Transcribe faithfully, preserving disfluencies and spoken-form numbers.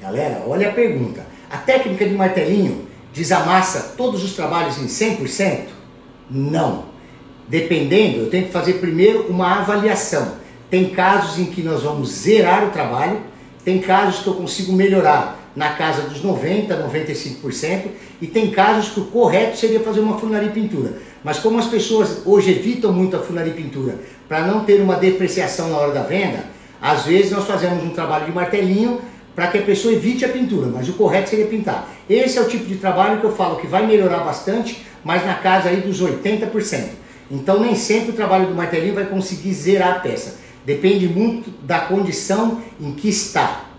Galera, olha a pergunta. A técnica de martelinho desamassa todos os trabalhos em cem por cento? Não. Dependendo, eu tenho que fazer primeiro uma avaliação. Tem casos em que nós vamos zerar o trabalho, tem casos que eu consigo melhorar na casa dos noventa por cento, noventa e cinco por cento, e tem casos que o correto seria fazer uma funilaria e pintura. Mas como as pessoas hoje evitam muito a funilaria e pintura para não ter uma depreciação na hora da venda, às vezes nós fazemos um trabalho de martelinho para que a pessoa evite a pintura, mas o correto seria pintar. Esse é o tipo de trabalho que eu falo que vai melhorar bastante, mas na casa aí dos oitenta por cento. Então nem sempre o trabalho do martelinho vai conseguir zerar a peça. Depende muito da condição em que está.